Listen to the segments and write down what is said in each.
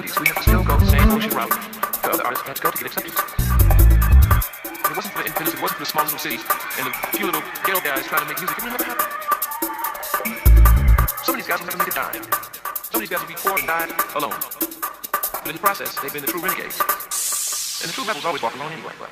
1990s, we have to still go the same bullshit route the other artists had to go to get accepted. It wasn't for the independents, it wasn't for the small little cities and the few little ghetto guys trying to make music. It would never happen. Some of these guys will never make a dime. Some of these guys will be poor and die alone. But in the process, they've been the true renegades. And the true rebels always walk alone anyway.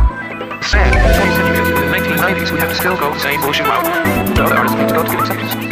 We have to still go the same bullshit route the other artists need to go to get acceptance.